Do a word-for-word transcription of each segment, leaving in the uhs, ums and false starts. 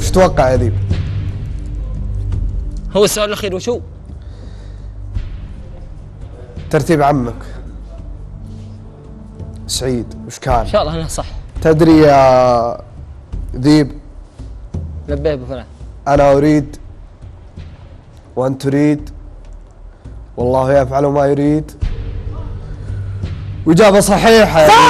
وش تتوقع يا ذيب؟ هو السؤال الأخير وشو؟ ترتيب عمك سعيد وش كان؟ إن شاء الله أنه صح. تدري يا ذيب؟ لبيه أبو فلان. أنا أريد وأنت تريد والله يفعل ما يريد. وإجابة صحيحة يا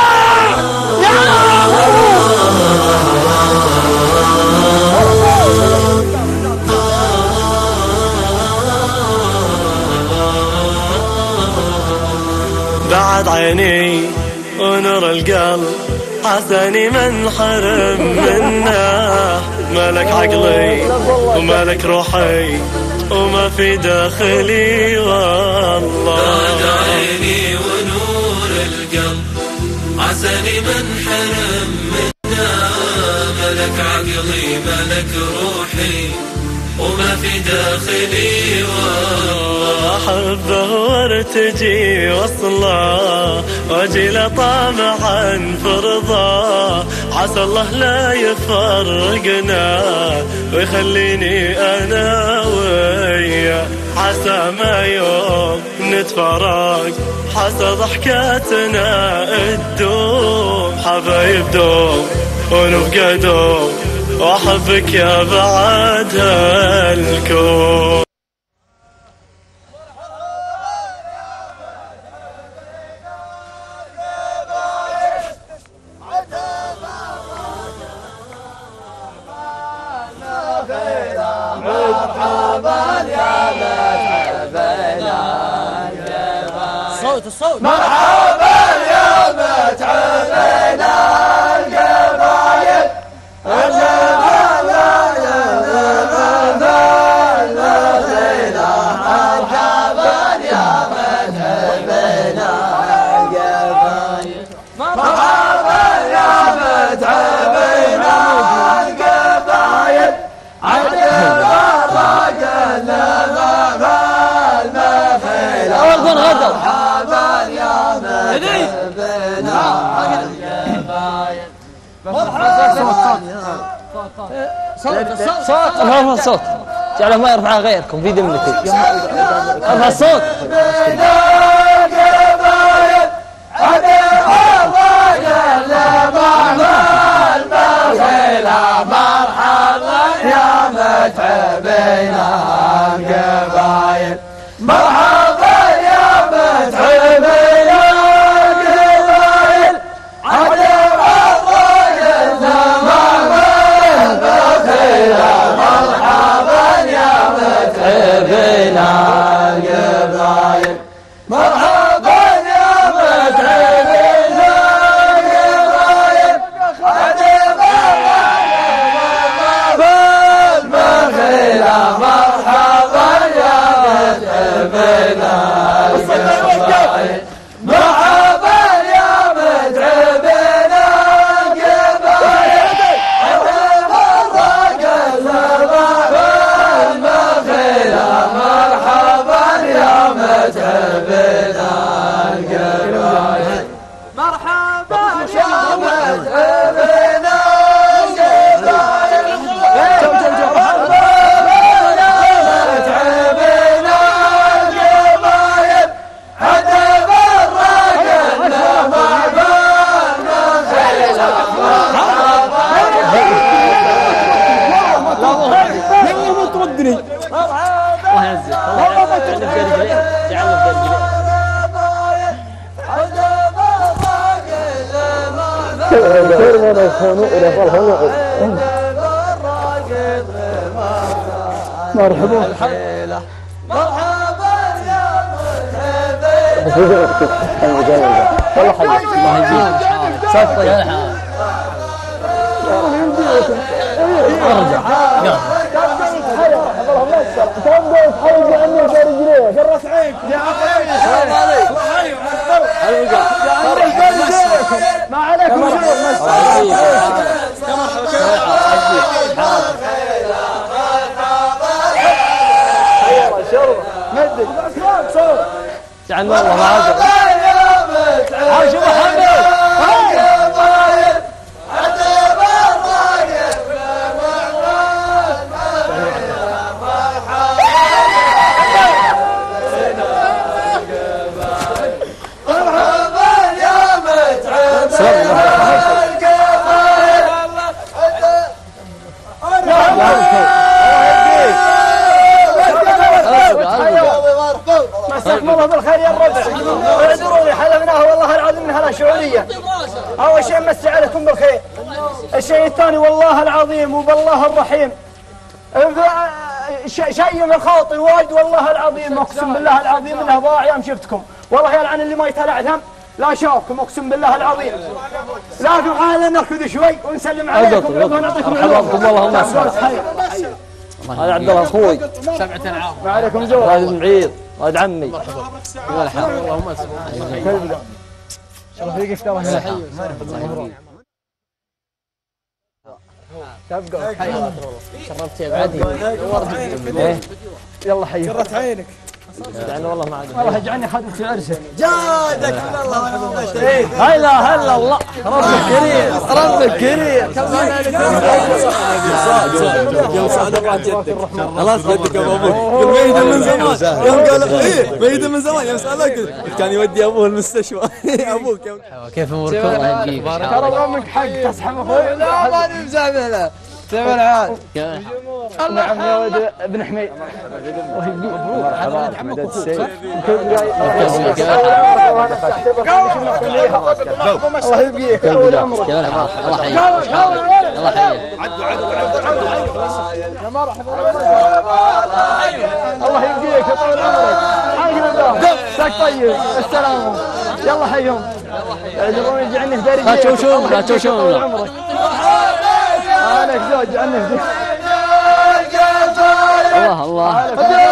بعد عيني ونور القلب حسني من حرم منه. ملك عقلي وملك روحي وما في داخلي والله. بعد عيني ونور القلب عساني من حرم منا. ملك عقلي ملك روحي وما في داخلي والله. أحبه وارتجي وصله واجي له طامعا فرضاه. عسى الله لا يفرقنا ويخليني أنا وياه. عسى ما يوم نتفرق عسى ضحكاتنا تدوم. حبايب دوم ونبقى دوم وأحبك يا بعد هالكون. الصوت الصوت مرحبا يا متعبنا القبايل. صوت الصوت صوت ارفع الصوت جعله ما يرفعها غيركم في ذمتي. ارفع الصوت. مرحبا يا متعبنا القبايل. مرحبا يا متعبنا القبايل. عجب الرجل زمان بخيله. مرحبا يا متعبنا القبايل. مرحبا يا متعبنا القبايل. عجب الرجل بخيله. مرحبا يا متعبنا القبايل. مرحبا يا متعبنا القبايل. عجب الرجل زمان بخيله. مرحبا يا متعبنا القبايل. مرحبا يا متعبنا مرحبا مرحبا يا مرحبا. والله حلو الله يجزيك صفقة يا الحال. ارجع يلا كم بيت حلق عني برجليه جرس عينك يا اخي. السلام عليكم. ما عليكم شيء. مدد صوت جعل والله ما عاد عاش محمد. شيء مسي عليكم بالخير. الشيء الثاني والله العظيم وبالله الرحيم شيء من خاطر وايد والله العظيم، اقسم بالله العظيم انه ضاع يوم شفتكم. والله يلعن اللي ما يتلع الهم لا شافكم، اقسم بالله العظيم. لكن تعالوا نركض شوي ونسلم عليكم ونعطيكم مرحباكم والله ما هذا عبد الله اخوي سبعة العام. وعليكم زور. هذا معيد هذا عمي. مرحبا. اللهم صل. الله فيك اشتغل هنا. تبقى شرفت يا بعدي. يلا حي. قرت عينك. يعني والله ما عاد. والله اجعلني خدمة في عرسك. جادك من الله. هلا هلا الله ربك كريم ربك كريم. يوم سعد الله جدك خلاص جدك ابو ابوك قل ميته من زمان. يوم قال ايه ميته من زمان يوم سالك كان يودي ابوه المستشفى. ابوك كيف اموركم؟ الله يجيك. ترى امك حق تصحى اخوي. لا ماني مزعل له ثمن عاد. نعم يا ولد ابن حميد. مبروك هذا ولد عمك اخوك. الله يبقيك طول عمرك. الله يحييك الله يحييك. عدوا عدوا يا مرحبا. الله يبقيك طول عمرك. حيهم الله. ساك طيب السلام. يلا حيهم. يعذرون يجعلني في داري. لا تشوشون لا تشوشون. عليك زوج عنك. الله الله